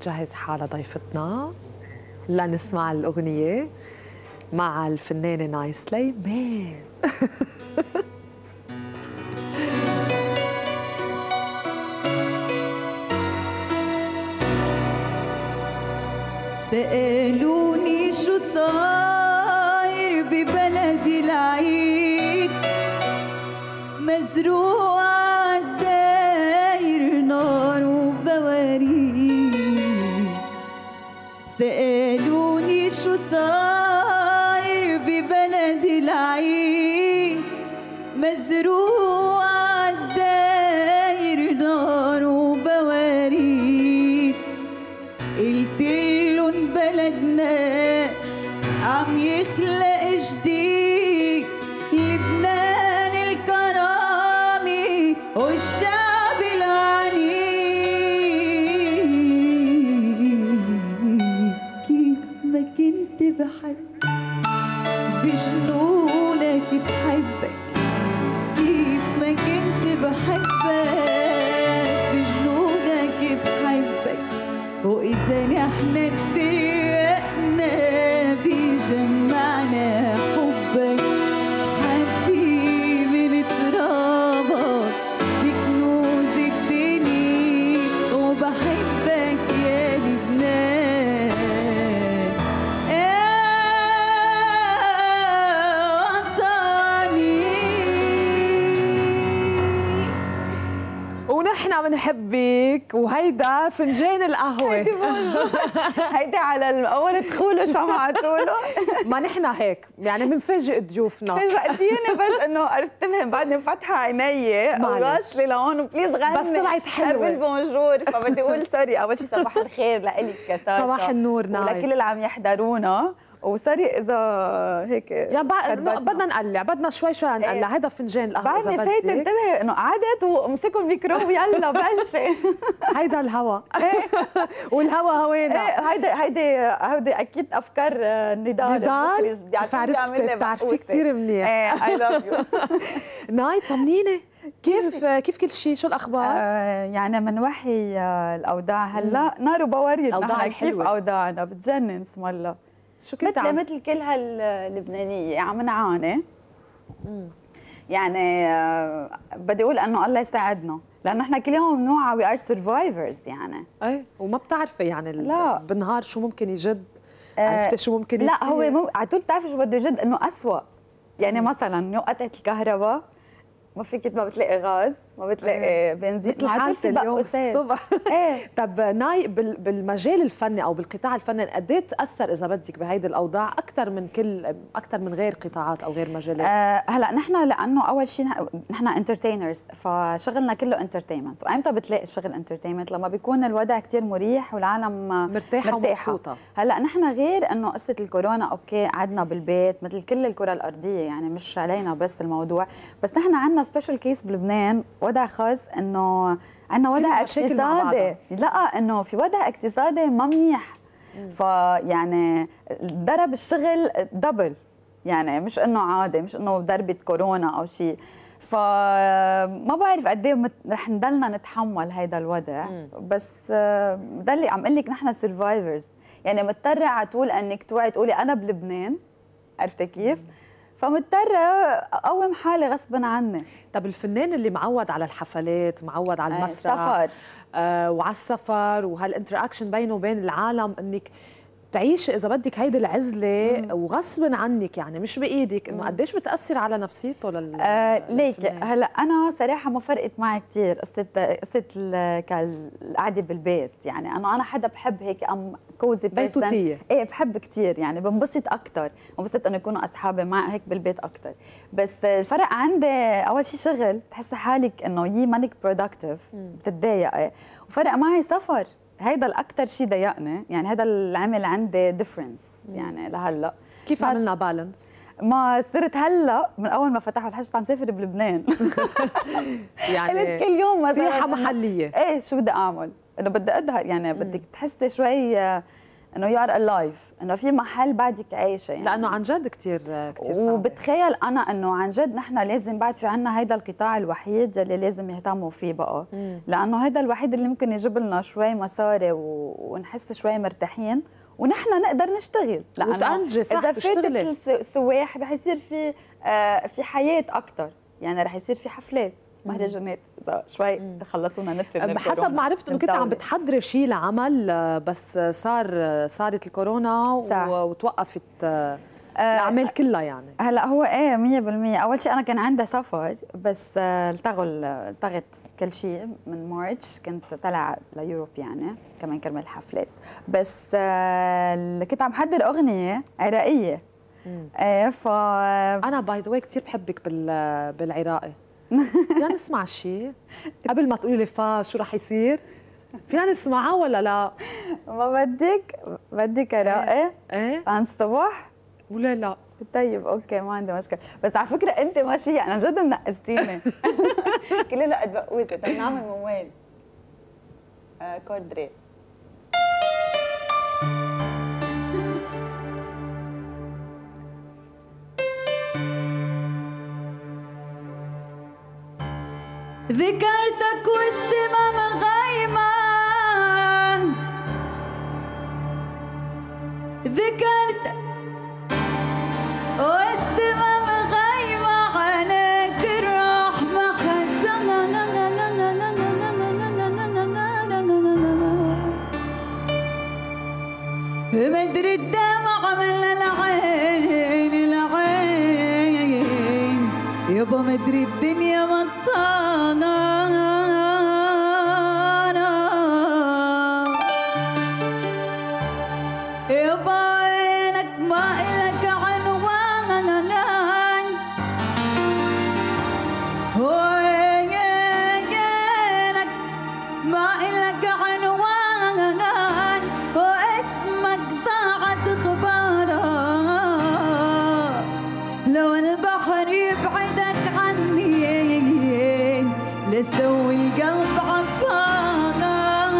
بتجهز حالها ضيفتنا لنسمع الأغنية مع الفنانة ناي سليمان. سألوني شو صاير ببلدي العيد، مزروع عالداير نار وبواريد. سألوني شو صاير ببلدي العيد، مزروع عالداير نار وبواريد. قلتلن بلدنا عم يخلق جديد، لبنان الكرامة والشعب العنيد. كيف ما كنت بحبك بجنونك بحبك، كيف ما كنت بحبك بجنونك بحبك. وإذا نحن تفرقنا بيجمعنا حبك، حبيبي نترابط بكنوز الدنيا، وبحبك يا لبنان يا وطني. ونحن بنحبك، وهيدا فنجان القهوة. هيدي على أول دخوله شمعتوا له. ما نحن هيك يعني بنفاجئ ضيوفنا. فاجأتيني بس انه عرفت تفهم بعدني فاتحه عيني وراسلي لهون وبليز غني بس طلعت حلوه قبل بونجور. فبدي اقول سوري اول شيء صباح الخير لك كتاشا، صباح النور ناي، ولكل اللي عم يحضرونا. وسوري اذا هيك يا بدنا نقلع، بدنا شوي نقلع. هذا فنجان القهوه بعدني فايت انتبهي انه قعدت ومسكوا الميكرو ويلا بلشي. هيدا الهوا والهوا هوانا. هيدي اكيد افكار نضال. بتعرفي كثير منيح. اي لاف يو. ناي طمنيني، كيف كل شيء؟ شو الاخبار؟ يعني من وحي الاوضاع هلا نار وبواريد. نحن كيف اوضاعنا بتجنن اسم الله. شو كنت مثل كل هاللبنانيه عم نعاني. يعني بدي اقول انه الله يساعدنا، لانه نحن كل يوم بنوعى وي ار سرفايفرز يعني. ايه وما بتعرفي يعني لا بالنهار شو ممكن يجد. عرفتي شو ممكن يصير؟ لا هو على طول بتعرفي شو بده يجد، انه اسوء. يعني مثلا قطعت الكهرباء، ما فيك، ما بتلاقي غاز، ما بتلاقي بنزين، مثل حالتي اليوم الصبح. طب ناي بالمجال الفني او بالقطاع الفني قد ايه تاثر اذا بدك بهيدي الاوضاع اكثر من غير قطاعات او غير مجالات؟ هلا نحن لانه اول شيء نحن انترتينرز، فشغلنا كله انترتينمنت. وامتى بتلاقي الشغل انترتينمنت؟ لما بيكون الوضع كثير مريح والعالم مرتاحه ومبسوطه. هلا نحن غير انه قصه الكورونا، اوكي قعدنا بالبيت مثل كل الكره الارضيه، يعني مش علينا بس الموضوع، بس نحن عندنا سبيشال كيس بلبنان، وضع خاص انه عندنا وضع اقتصادي. لا انه في وضع اقتصادي ما منيح. فيعني ضرب الشغل دبل، يعني مش انه عادي، مش انه ضربه كورونا او شيء. فما بعرف قد ايه رح نضلنا نتحمل هيدا الوضع. بس ضلي عم اقول لك نحن سرفايفرز، يعني مضطره على طول انك توعي تقولي انا بلبنان، عرفتي كيف؟ فمضطره اقوم حالي غصبا عني. طب الفنان اللي معود على الحفلات، معود على المسرح، السفر وعلى السفر وهالانتراكشن بينه وبين العالم، انك تعيش اذا بدك هيدي العزله وغصبا عنك، يعني مش بايدك، انه قديش بتاثر على نفسيته ليك هلا انا صراحه ما فرقت معي كثير قصه القعده بالبيت. يعني انا حدا بحب هيك كوزي بيتوتيه. ايه بحب كثير، يعني بنبسط اكثر، بنبسط انه يكونوا اصحابي معي هيك بالبيت اكثر. بس الفرق عندي اول شيء شغل، بتحسي حالك انه مانك برودكتيف، بتتضايقي. وفرق معي سفر، هيدا الاكثر شيء ضايقني، يعني هذا اللي عمل عندي ديفرنس يعني لهلا. كيف عملنا بالانس؟ ما صرت هلا من اول ما فتحوا الحج عم سافر بلبنان. يعني كل يوم مثلا سياحه محليه. ايه شو بدي اعمل؟ انه بدي اظهر، يعني بدك تحسي شوي انه يو ار الايف، انه في محل بعدك عايشه يعني. لانه عن جد كثير صعب. وبتخيل انا انه عن جد نحن لازم بعد في عنا هيدا القطاع الوحيد يلي لازم يهتموا فيه بقى، لانه هيدا الوحيد اللي ممكن يجيب لنا شوي مصاري ونحس شوي مرتاحين ونحن نقدر نشتغل، لانه وتأنجي صح اذا تشتغلي. فاتت السواح رح يصير في حياه اكثر، يعني رح يصير في حفلات مهرجانات اذا شوي خلصونا نتفه من الكورونا. بحسب ما عرفت انه كنت عم بتحضري شيء لعمل، بس صارت الكورونا وتوقفت الاعمال كلها يعني. هلا هو 100%. اول شيء انا كان عندي سفر بس التغت كل شيء من مارتش، كنت طالعه ليوروب يعني كمان كرمال الحفلات، بس كنت عم حضر اغنيه عراقيه. انا باي ذا واي كثير بحبك بالعراقي. فينا نسمع شيء قبل ما تقولي لي شو رح يصير؟ فينا نسمعها ولا لا؟ ما بدك عراقي؟ ايه عن الصبح؟ ولا لا؟ طيب اوكي ما عندي مشكله، بس على فكره انت ماشيه انا جد منقستيني. كلنا قد بقوسه. طيب نعمل موال كوردري. ذكرتك والسما مغيمة، ذكرتك والسما مغيمة، عليك الرحمة حتى مدري الدمع من العين يابا مدري الدنيا مطانة، يابا عينك ما إلك عنوان، عينك ما إلك عنوان، واسمك ضاعت خبارة، لو البحر يبعدك عني لسوي القلب عطانا،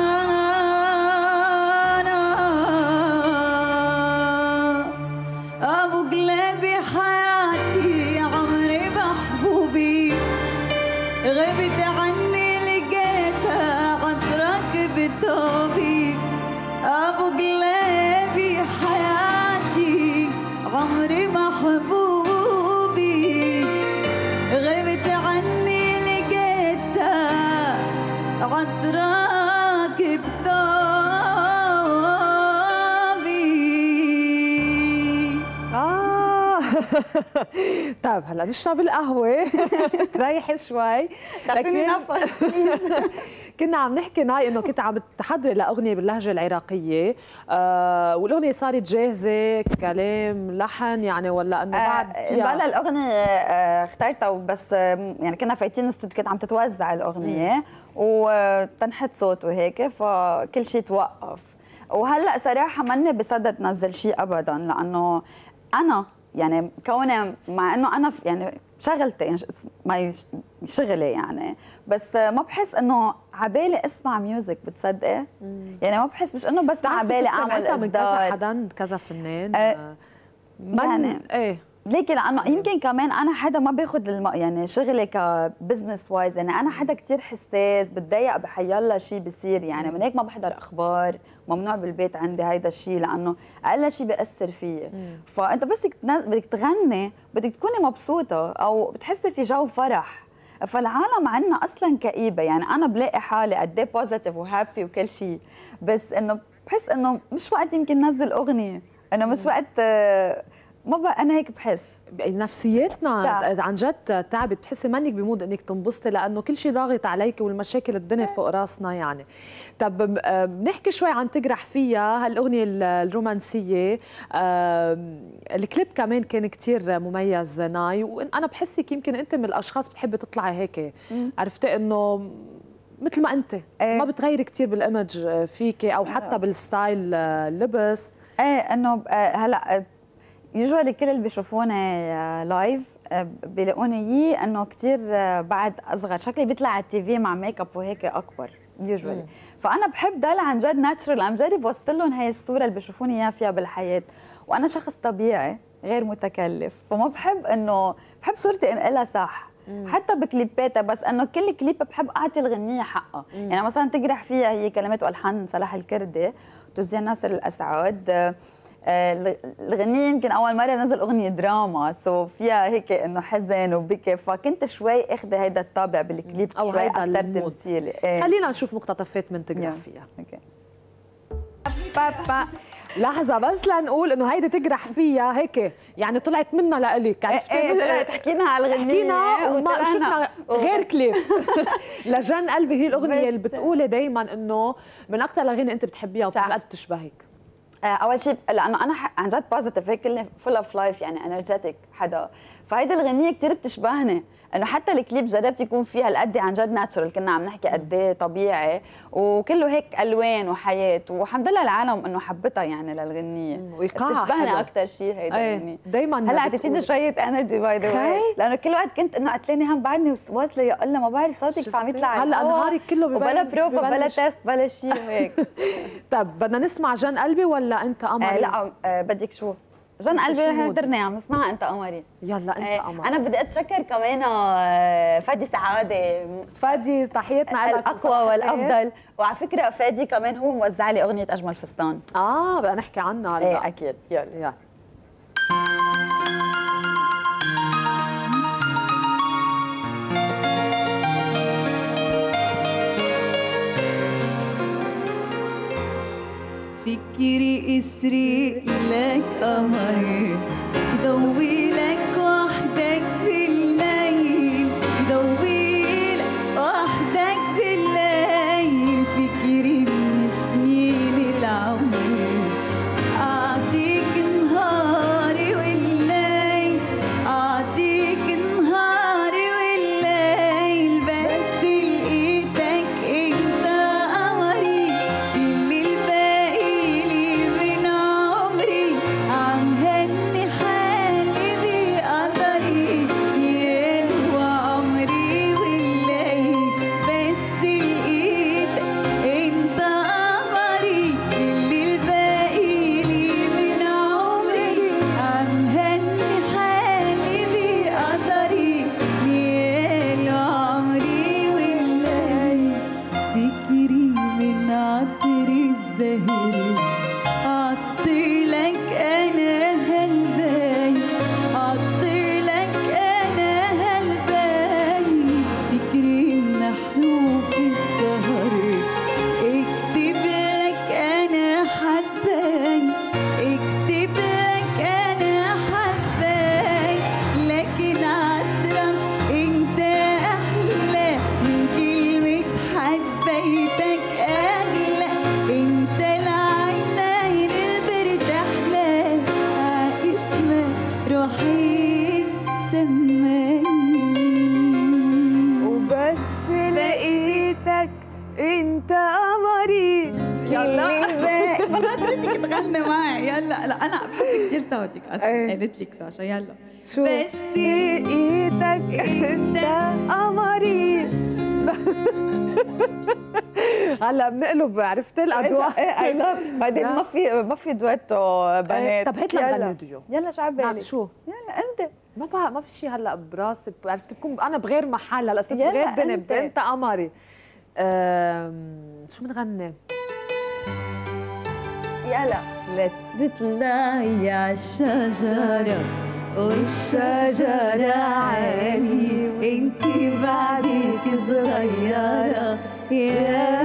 أبو قلبي حياتي عمري محبوبي، غبت عني لقيتها عطرك بثوبي، أبو قلبي حياتي عمري محبوبي، غبت عني لقيتها عطرك بثوبي. طيب هلا نشرب القهوة تريحي شوي. خليني نفس. كنا عم نحكي ناي انه كنت عم تحضري لاغنيه باللهجه العراقيه، والاغنيه صارت جاهزه كلام لحن يعني ولا انه بعد فيها؟ بلا الاغنيه اخترتها بس يعني كنا فايتين الاستوديو كانت عم تتوزع الاغنيه وتنحط صوت وهيك فكل شيء توقف. وهلا صراحه ماني بصدد نزل شيء ابدا، لانه انا يعني كوني مع انه انا يعني شغلتي يعني ما شغلي يعني، بس ما بحس انه عبالي اسمع ميوزك، بتصدقي؟ يعني ما بحس مش انه بس عبالي اعمل اصدار من كذا حدا كذا فنان يعني ايه، ليكي لانه يمكن كمان انا حدا ما باخذ يعني شغلي كبزنس وايز، يعني انا حدا كثير حساس، بتضايق بحيالله شيء بصير، يعني من هيك ما بحضر اخبار، ممنوع بالبيت عندي هيدا الشيء لانه اقل شيء بياثر فيي. فانت بس بدك تغني بدك تكوني مبسوطه او بتحسي في جو فرح. فالعالم عنا اصلا كئيبه، يعني انا بلاقي حالي قد ايه بوزيتيف وهابي وكل شيء، بس انه بحس انه مش وقت يمكن نزل اغنيه، انه مش وقت، ما بقى انا هيك بحس. نفسيتنا عن جد تعبت، بتحسي منك بمود انك تنبسطي لانه كل شيء ضاغط عليك والمشاكل الدنيا فوق راسنا يعني. طب بنحكي شوي عن تجرح فيها هالاغنيه الرومانسيه، الكليب كمان كان كتير مميز ناي، وانا بحسك يمكن انت من الاشخاص بتحبي تطلعي هيك، عرفتي انه مثل ما انت ما بتغيري كتير بالايمج فيكي او حتى بالستايل لبس. انه هلا يوجوالي كل اللي بيشوفوني لايف بيلاقوني انه كثير بعد اصغر، شكلي بيطلع على التي في مع ميك اب وهيك اكبر، يوجوالي. فانا بحب ضل عن جد ناتشرال، عم جرب وصل لهم هاي الصوره اللي بشوفوني اياها فيها بالحياه، وانا شخص طبيعي غير متكلف، فما بحب انه بحب صورتي انقلها صح. حتى بكليباتها، بس انه كل كليب بحب اعطي الغنيه حقها. يعني مثلا تجرح فيها هي كلمات والحان صلاح الكردي وتوزيع ناصر الاسعد. الغنية يمكن أول مرة نزل أغنية دراما، سو فيها هيك إنه حزن وبكي، فكنت شوي أخذ هيدا الطابع بالكليب أو شوي هيدا أكثر المود. تمثيلي. خلينا نشوف مقتطفات من تجرح فيها. أوكي. لحظة بس لنقول انه هيدي تجرح فيها هيك، يعني طلعت منا لإلك، عرفتي؟ طلعت حكينا على الغنية، حكينا وما شفنا غير كليب. لجان قلبي هي الأغنية اللي بتقولي دايما انه من أكثر الأغاني أنت بتحبيها وبتعقد تشبهك. اول شيء لانه انا عن جد بوزيتيف، هيك كلنا فول اوف لايف، يعني انرجيتك حدا، فهيدي الغنيه كثير بتشبهني. انه حتى الكليب جربت يكون فيها القد عن جد ناتشرال، كنا عم نحكي قد ايه طبيعي وكله هيك الوان وحياه، والحمد لله العالم انه حبتها يعني للغنيه، وايقاعها بتشبهني اكثر شيء هيدا الغنيه. دايما هلا اعطيتيني شويه انرجي باي ذا واي، لانه كل وقت كنت انه قتلاني هم بعدني واصله يا الله ما بعرف صوتك عم يطلع هلا نهارك كله بلا بروفا بلا تيست بلا شيء وهيك. طب بدنا نسمع جان قلبي ولا انت قمري؟ لا بدك شو؟ جان قلبي هدرني عم نسمعها انت قمري. يلا انت قمري. انا بدي اتشكر كمان فادي سعاده. فادي تحياتنا لك، الاقوى والافضل. وعلى فكره فادي كمان هو موزع لي اغنيه اجمل فستان. بدنا نحكي عنها هلا. ايه اكيد. يلا فكري اسرق لك قمر يضوي لك وحدك بالليل، يضوي لك وحدك بالليل. فكري من سنين العمر أعطيك نهاري والليل، أعطيك نهاري والليل، بس لقيتك انت قمري، كل الباقي لي من عمري، عم هني حالي بقدري، يا عمري والليل، بس لقيتك انت قمري، كل الباقي لي من عمري، عم هني حالي بقدري، يا عمري والليل. فكري من عطر الزهر عطر لك انا هالباي، عطر لك انا هالباي. فكري من حروف السهر اكتب لك انا حباي، اكتب لك انا حباي، لكن عطرك انت احلى من كلمة حبيتك اغلى، انت العينين اللي برتاحلى، اسمك روحي سماني، وبس لقيتك انت قمري. يلا بدها تريدك تغني معي. يلا لا انا بحب كثير صوتك اصلا، قالت لك ساشا. يلا شو بس لقيتك انت قمري. هلا بنقلب، عرفت الاضواء. بعدين ما في دويتو بنات. طب هات لنا نغني ديو. يلا شو عبالي؟ شو؟ يلا انت. ما بشي هلا براسي، عرفت بكون انا بغير محل، هلا صرت بغير ذنب. انت قمري. شو بنغني؟ يلا لا تطلعي عالشجرة والشجرة عالي، انتي بعدك صغيرة يا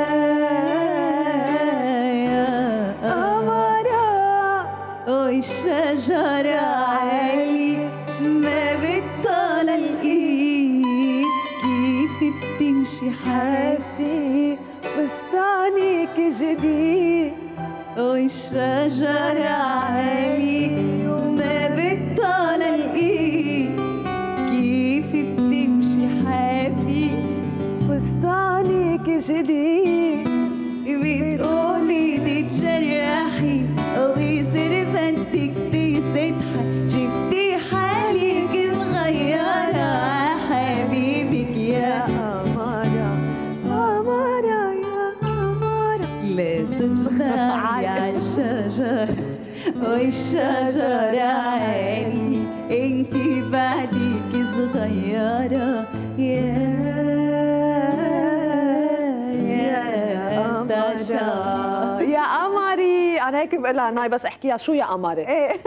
قمرة، والشجرة عالي ما بتطال الايد، كيف بتمشي حافي فستانك جديد، والشجرة عالي ما بتطال الايد، كيف بتمشي حافي فستانك جديد، بتقولي تتجرحي ويصير بدك تستضحك، جبتي حالك مغيرة حبيبك يا قمرة قمرة. الشجرة عالي انتي بعدك صغيرة يا سجرة يا قمري. انا هيك بقولها ناي بس احكيها شو يا قمري.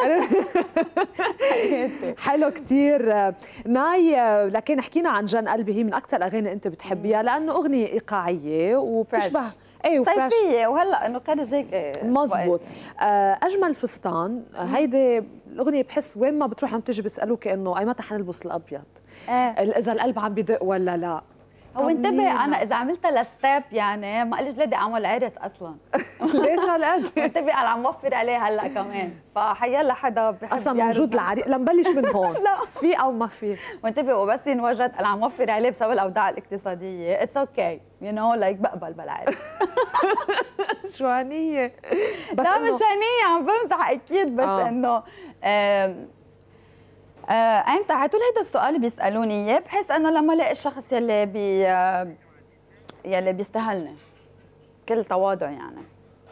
حلو كتير ناي. لكن حكينا عن جن قلبي، هي من اكثر الاغاني انت بتحبيها لانه اغنيه ايقاعيه وبتشبه صيفيه، وهلا انه كان هيك مزبوط. اجمل فستان هيدي الاغنيه بحس وين ما بتروح عم تيجي بيسالوك انه اي متى حنلبس الابيض، اذا القلب عم بدق ولا لا. هو انتبه انا اذا عملتها لستاب يعني ما قالش بدي اعمل عرس اصلا. ليش هالقد؟ انتبه انا عم وفر عليه هلا كمان، فحيلا حدا بحب اصلا موجود العريس. لنبلش من هون. لا في او ما في. وانتبه وبس ينوجد انا عم وفر عليه بسبب الاوضاع الاقتصاديه، اتس اوكي يو نو لايك بقبل بالعرس. شو هنيه؟ بس لا مش هنيه عم بمزح اكيد، بس انه امتى هتقول هيدا السؤال بيسالوني اياه، بحس انه لما الاقي الشخص يلي بيستاهلني كل تواضع يعني.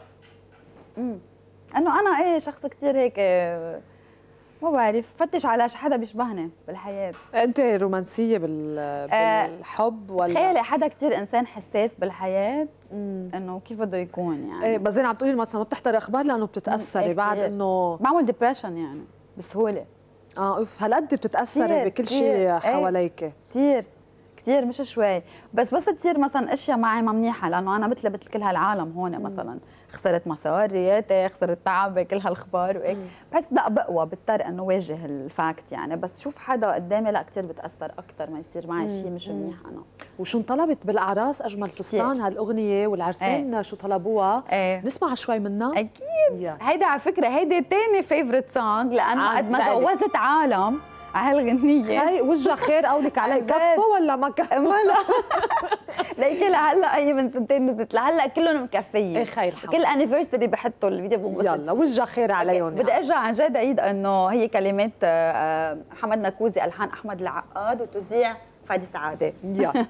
انه انا شخص كثير هيك ما بعرف فتش على حدا بيشبهني بالحياه. انت رومانسيه بالحب ولا؟ تخيلي حدا كثير انسان حساس بالحياه انه كيف بده يكون يعني. ايه بس زين عم تقولي مثلا ما بتحضري اخبار لانه بتتاثري بعد انه بعمل ديبرشن يعني بسهوله. اوف هالقد بتتاثري بكل شيء حواليك؟ كثير كثير مش شوي، بس تصير مثلا اشياء معي ما منيحه، لانه انا مثل كل هالعالم هون مثلا خسرت مصارياتي، خسرت تعبي، كل هالاخبار وهيك، بحس لا بقوى بضطر انه واجه الفاكت يعني. بس شوف حدا قدامي لا كثير بتاثر اكثر ما يصير معي شيء مش منيح انا. وشو انطلبت بالاعراس اجمل فستان هالاغنيه والعرسين شو طلبوها؟ نسمع شوي منها اكيد. هيدا على فكره هيدي ثاني فيفورت سونغ، لانه قد ما جوزت عالم على هالغنية. هي وجه خير قولك علي كفوا ولا ما كفوا؟ لا ليكي لهلا هي من سنتين نزلت لهلا كلهم مكفيين. ايه خير الحمد. كل انيفرساري بحطوا الفيديو بنبسط. يلا وجه خير عليهم. بدي ارجع عن جد عيد انه هي كلمات محمد نكوزي، الحان احمد العقاد، وتوزيع فادي سعاده. يلا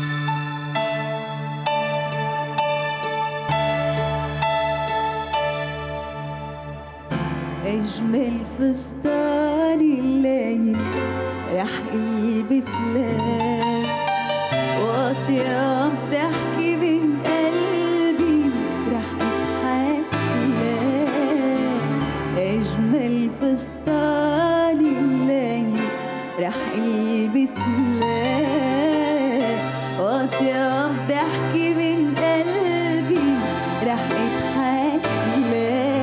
أجمل فستان الليل رح ألبس لك، وأطيب ضحكة من قلبي رح أضحك لك. أجمل فستان الليل رح ألبس لك، وأطيب ضحكة من قلبي رح أضحك لك.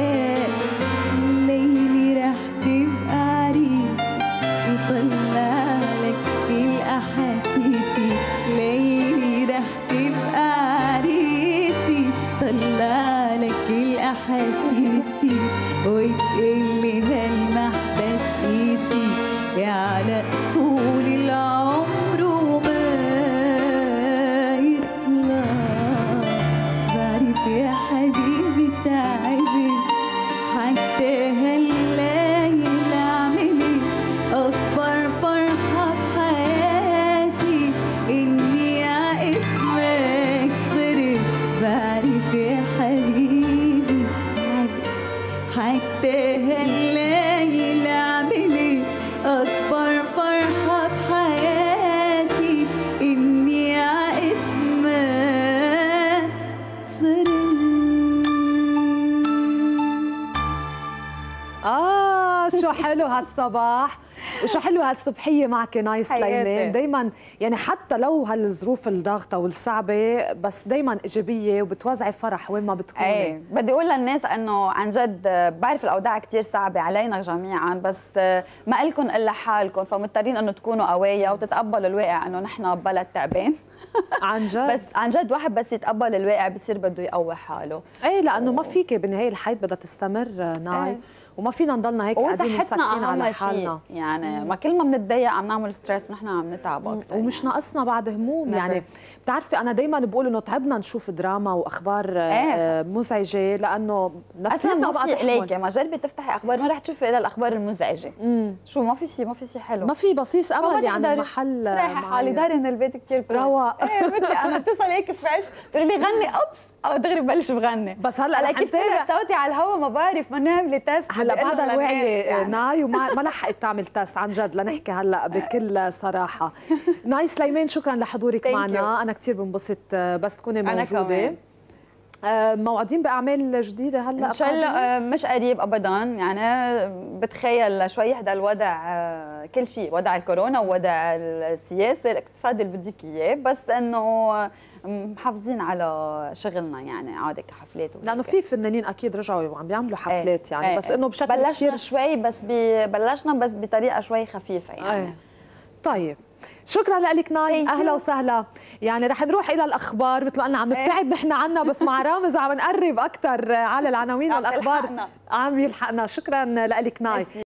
طلع لك كل أحاسيسي، ليلي رح تبقى عريسي، طلع لك كل أحاسيسي، وتقلي هالمحبس قيسي يا على طول العمر وما يطلع. بعرف يا حبيبي تعبت حتى هالليل عملت أكبر فرحة بحياتي إني عاسمك صرت. بعرف يا حبيبي تعبت حتى هالليل عملت أكبر فرحة بحياتي إني عاسمك صرت. شو حلو هالصباح وشو حلو هالصبحيه معك ناي سليمان. دايما يعني حتى لو هالظروف الضاغطه والصعبه بس دايما ايجابيه وبتوزعي فرح وين ما بتكوني. بدي اقول للناس انه عن جد بعرف الاوضاع كثير صعبه علينا جميعا، بس ما إلكن الا حالكم، فمضطرين انه تكونوا قويه وتتقبلوا الواقع انه نحن ببلد تعبان. عن جد بس عن جد واحد بس يتقبل الواقع بصير بده يقوي حاله. ايه لانه ما فيك بالنهايه الحياه بدها تستمر ناي. وما فينا نضلنا هيك قاعدين مسكرين على حالنا يعني. ما كل ما بنتضايق عم نعمل ستريس نحن عم نتعب اكثر ومش يعني. ناقصنا بعد هموم يعني. بتعرفي انا دايما بقول انه تعبنا نشوف دراما واخبار مزعجه، لانه نفسيتنا بقى تحمل. ما جربي تفتحي اخبار ما رح تشوفي الا الاخبار المزعجه. شو ما في شيء حلو، ما في بصيص امل يعني. محل رايحه حالي داري من البيت كثير رواق. مثلي انا اتصل هيك فريش تقولي لي غني اوبس او دغري بلش بغني. بس هلا كيف طلع صوتي على الهوا ما بعرف، ما نعمل تيست هلا بعدها واعية يعني. ناي وما لحقت تعمل تيست عن جد، لنحكي هلا بكل صراحه. ناي سليمان شكرا لحضورك معنا، انا كثير بنبسط بس تكوني موجوده. موعدين باعمال جديده هلا ان شاء الله مش قريب ابدا، يعني بتخيل شوي يهدى الوضع، كل شيء، وضع الكورونا ووضع السياسه الاقتصادي اللي بدك اياه، بس انه محافظين على شغلنا، يعني عادة كحفلات لانه في فنانين اكيد رجعوا وعم بيعملوا حفلات يعني بس انه بشكل بلشنا كتير شوي، بس بلشنا بس بطريقه شوي خفيفه يعني. طيب شكرا لك ناي، اهلا وسهلا. يعني رح نروح الى الاخبار مثل ما قلنا، عم نبتعد نحن عنا بس مع رامز وعم نقرب اكثر على العناوين والاخبار، عم يلحقنا. شكرا لك ناي.